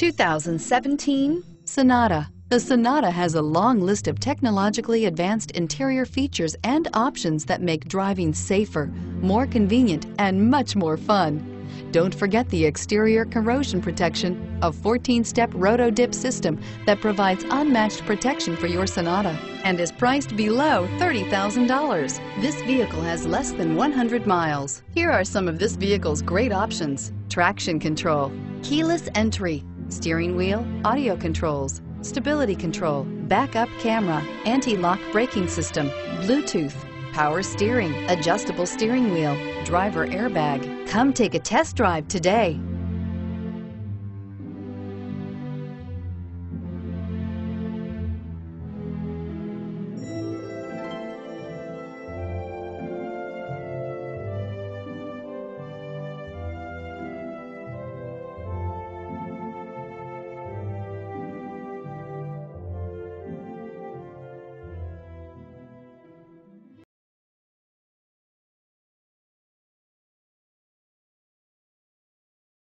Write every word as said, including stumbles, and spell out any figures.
two thousand seventeen Sonata. The Sonata has a long list of technologically advanced interior features and options that make driving safer, more convenient, and much more fun. Don't forget the exterior corrosion protection, a fourteen-step roto-dip system that provides unmatched protection for your Sonata and is priced below thirty thousand dollars. This vehicle has less than one hundred miles. Here are some of this vehicle's great options: traction control, keyless entry, steering wheel audio controls, stability control, backup camera, anti-lock braking system, Bluetooth, power steering, adjustable steering wheel, driver airbag. Come take a test drive today.